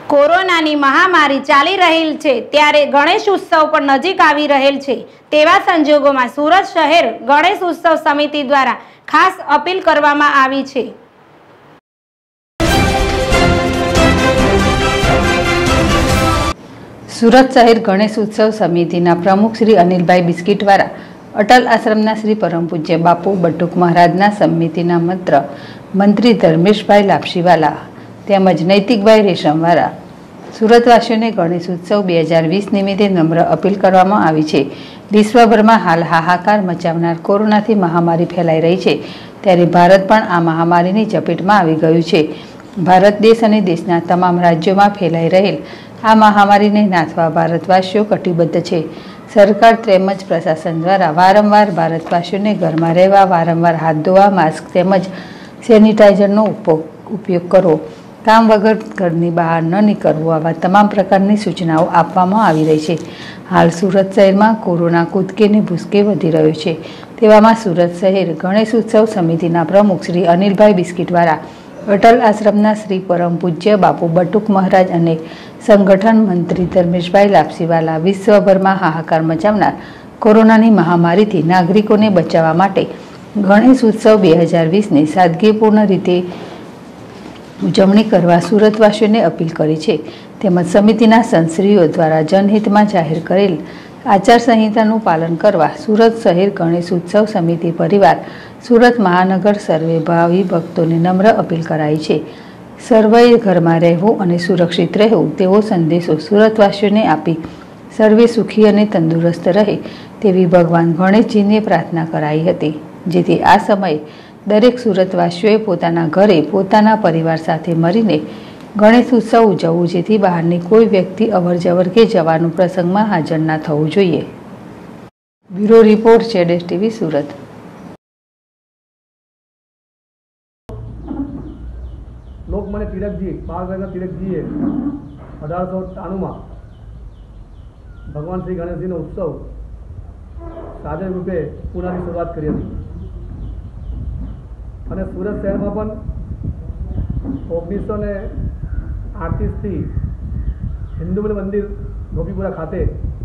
કોરોનાની મહામારી ચાલી રહેલ છે ત્યારે ગણેશ ઉત્સવ પણ નજીક આવી રહેલ છે। તેવા સંજોગોમાં સુરત શહેર ગણેશ ઉત્સવ સમિતિ દ્વારા ખાસ અપીલ કરવામાં આવી છે। સુરત શહેર ગણેશ ઉત્સવ સમિતિના પ્રમુખ શ્રી અનિલભાઈ બિસ્કીટ દ્વારા અટલ આશ્રમના શ્રી પરમ પૂજ્ય બાપુ બટુક મહારાજના સમિતિના મંત્રી ધર્મેશભાઈ લાપસીવાલા તેમજ નૈતિકભાઈ રેશમવાળા સુરતવાસીઓને ગણેશ ઉત્સવ 2020 નિમિત્તે નમ્ર અપીલ કરવામાં આવી છે। વિશ્વભરમાં હાલ હાહાકાર મચાવનાર કોરોનાથી મહામારી ફેલાઈ રહી છે ત્યારે ભારત પણ આ મહામારીની ઝપેટમાં આવી ગયું છે। ભારત દેશ અને દેશના તમામ રાજ્યોમાં ફેલાઈ રહેલ આ મહામારીને નાથવા ભારતવાસીઓ કટિબદ્ધ છે। સરકાર તેમજ પ્રશાસન દ્વારા વારંવાર ભારતવાસીઓને ઘરમાં રહેવા, વારંવાર હાથ ધોવા, માસ્ક તેમજ સેનિટાઈઝરનો ઉપયોગ કરવો, કામ વગર ઘરની બહાર ન નીકળવું આવા તમામ પ્રકારની સૂચનાઓ આપવામાં આવી રહી છે। હાલ સુરત શહેરમાં કોરોના કૂદકે ને ભૂસકે વધી રહ્યો છે। તેવામાં સુરત શહેર ગણેશ ઉત્સવ સમિતિના પ્રમુખ શ્રી અનિલભાઈ બિસ્કીટ દ્વારા અટલ આશ્રમના શ્રી પરમ પૂજ્ય બાપુ બટુક મહારાજ અને સંગઠન મંત્રી ધર્મેશભાઈ લાપસીવાલા વિશ્વભરમાં હાહાકાર મચાવનાર કોરોનાની મહામારીથી નાગરિકોને બચાવવા માટે ગણેશ ઉત્સવ 2020ની સાદગીપૂર્ણ રીતે ઉજવણી કરવા સુરતવાસીઓને અપીલ કરી છે। તેમજ સમિતિના સંશ્રીઓ દ્વારા જનહિતમાં જાહેર કરેલ આચારસંહિતાનું પાલન કરવા સુરત શહેર ગણેશ ઉત્સવ સમિતિ પરિવાર સુરત મહાનગર સર્વે ભાવિ ભક્તોને નમ્ર અપીલ કરાઈ છે। સર્વેએ ઘરમાં રહેવું અને સુરક્ષિત રહેવું તેવો સંદેશો સુરતવાસીઓને આપી સર્વે સુખી અને તંદુરસ્ત રહે તેવી ભગવાન ગણેશજીને પ્રાર્થના કરાઈ હતી, જેથી આ સમયે દરેક સુરતવાસીઓએ પોતાના ઘરે પોતાના પરિવાર સાથે મળીને ગણેશ ઉત્સવ ઉજવવું, જેથી બહારની કોઈ વ્યક્તિ અવરજવર કે જવાનું પ્રસંગમાં હાજર ના થવું જોઈએ। બ્યુરો રિપોર્ટ ZS TV સુરત। લોકમાન્ય તિલકજી બાળગંગા તિલકજીએ 1893 માં ભગવાન શ્રી ગણેશજીનો ઉત્સવ સાજન રૂપે પુનાની શરૂઆત કરી હતી અને સુરત શહેરમાં પણ 1938 થી હિન્દુ મંદિર ગોપીપુરા ખાતે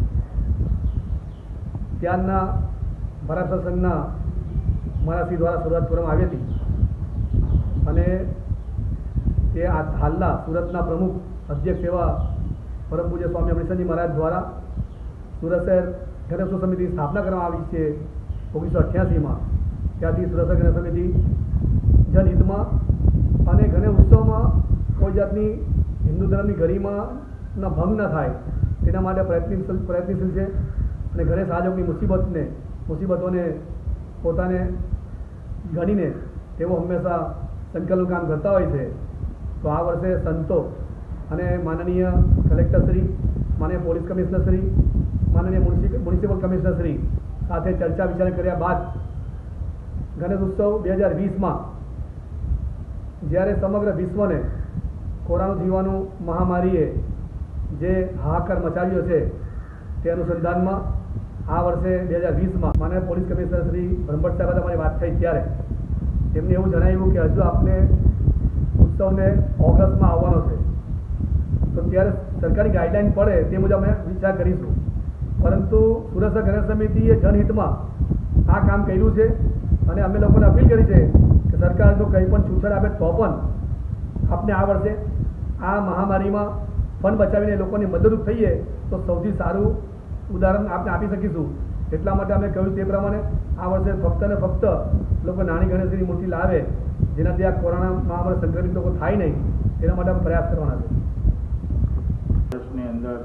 ત્યારના મરાઠા સંઘના મરાઠી દ્વારા શરૂઆત કરવામાં આવી હતી અને તે હાલના સુરતના પ્રમુખ અધ્યક્ષ એવા પરમ પૂજ્ય સ્વામી અમૃતસરજી મહારાજ દ્વારા સુરત શહેર ગણેશ ઉત્સવ સમિતિની સ્થાપના કરવામાં આવી છે 1988માં। ત્યાંથી સુરત શહેર ગણેશ સમિતિ જનહિતમાં અને ગણેશ ઉત્સવમાં કોઈ જાતની હિન્દુ ધર્મની ગરિમાનો ભંગ ન થાય તેના માટે પ્રયત્નશીલ છે અને ગણેશ આજની મુસીબતોને પોતાને ગણીને તેઓ હંમેશા સંકલનનું કામ કરતા હોય છે। તો આ વર્ષે સંતો અને માનનીય કલેક્ટરશ્રી, માનનીય પોલીસ કમિશનરશ્રી, માનનીય મ્યુનિસિપલ કમિશનરશ્રી સાથે ચર્ચા વિચારણા કર્યા બાદ ગણેશ ઉત્સવ 2020માં જ્યારે સમગ્ર વિશ્વને કોરોના જીવવાનું મહામારીએ જે હાહાકાર મચાવ્યો છે તે અનુસંધાનમાં આ વર્ષે 2020માં માનનીય પોલીસ કમિશનરશ્રી બ્રહ્મભટ્ટ સાહેબ અમારી વાત થઈ ત્યારે એમને એવું જણાવ્યું કે હજુ આપને ઉત્સવને ઓગસ્ટમાં આવવાનો છે, તો ત્યારે સરકારી ગાઈડલાઈન પડે તે મુજબ અમે વિચાર કરીશું। પરંતુ સુરત ગણેશ સમિતિએ જનહિતમાં આ કામ કર્યું છે અને અમે લોકોને અપીલ કરી છે કે સરકાર જો કંઈ પણ છૂટછાટ આપે તો પણ આપણે આ વર્ષે આ મહામારીમાં ફંડ બચાવીને લોકોની મદદરૂપ થઈએ તો સૌથી સારું ઉદાહરણ આપણે આપી શકીશું। એટલા માટે અમે કહ્યું તે પ્રમાણે આ વર્ષે ફક્ત ને ફક્ત લોકો નાની ગણેશજીની મૂર્તિ લાવે, જેનાથી આ કોરોના મહામારી સંક્રમિત લોકો થાય નહીં તેના માટે અમે પ્રયાસ કરવાના છે। દેશની અંદર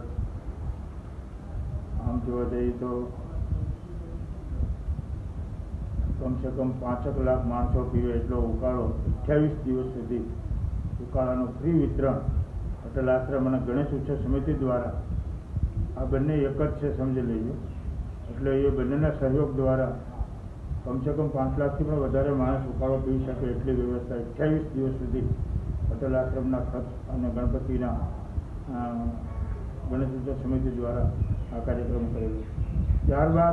આમ જોવા જઈએ તો કમસે કમ 5 લાખ માણસો પીવે એટલો ઉકાળો 28 દિવસ સુધી ઉકાળાનું ફ્રી વિતરણ અટલ આશ્રમ અને ગણેશ ઉત્સવ સમિતિ દ્વારા આ બંને એક જ છે સમજી લેજો। એટલે એ બંનેના સહયોગ દ્વારા કમસે કમ 5 લાખથી પણ વધારે માણસ ઉકાળો પી શકે એટલી વ્યવસ્થા 28 દિવસ સુધી અટલ આશ્રમના ખર્ચ અને ગણપતિના ગણેશ ઉત્સવ સમિતિ દ્વારા આ કાર્યક્રમ કરેલો। ત્યારબાદ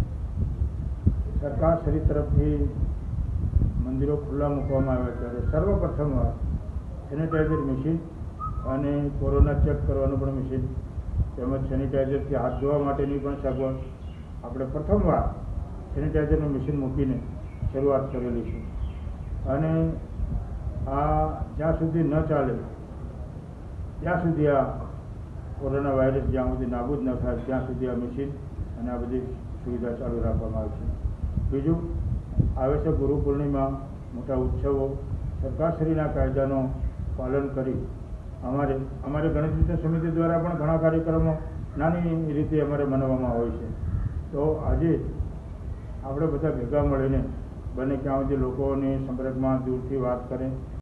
સરકાર શ્રી તરફથી મંદિરો ખુલ્લા મૂકવામાં આવ્યા ત્યારે સર્વપ્રથમવાર સેનિટાઈઝર મશીન અને કોરોના ચેક કરવાનું પણ મશીન તેમજ સેનિટાઈઝરથી હાથ ધોવા માટેની પણ સગવડ આપણે પ્રથમવાર સેનિટાઈઝરનું મશીન મૂકીને શરૂઆત કરેલી છે. અને આ જ્યાં સુધી ન ચાલે ત્યાં સુધી આ કોરોના વાયરસ જ્યાં સુધી નાબૂદ ન થાય ત્યાં સુધી આ મશીન અને આ બધી સુવિધા ચાલુ રાખવામાં આવે છે. બીજું આવે છે ગુરુ પૂર્ણિમા, મોટા ઉત્સવો. સરકારશ્રીના કાયદાનું પાલન કરી અમારે ગણેશ ઉત્સવ સમિતિ દ્વારા પણ ઘણા કાર્યક્રમો નાની રીતે અમારે મનાવવામાં આવે છે. તો આજે આપણે બધા ભેગા મળીને બને ત્યાં સુધી લોકોની સંપર્કમાં દૂરથી વાત કરે